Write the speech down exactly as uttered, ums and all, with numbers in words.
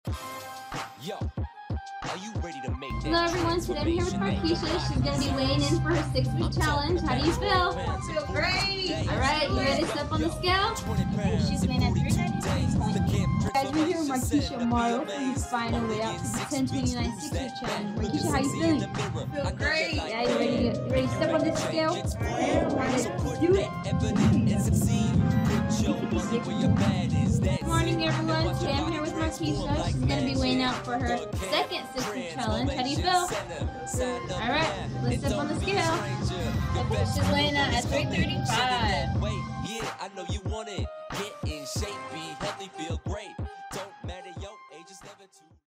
Yo, are you ready to make that Hello everyone, today I'm here with Markeisha. She's going to be weighing in for her six week challenge. How do you feel? I feel great. Alright, you ready to step on the scale? She's weighing at three ninety-three point eight. Guys, we're here with Markeisha tomorrow for the final weigh out for the ten twenty-nine six week challenge. Markeisha, how you feeling? I feel great. Yeah, you ready to, you ready to step on this scale? Let's do it. Good morning everyone, today I'm here with Markeisha. She's going to be weighing out for her second six week challenge. How do you feel? Alright, let's step on the scale. Okay, she's weighing out at three thirty-five. Yeah, I know you want it. Get in shape, be healthy, feel great.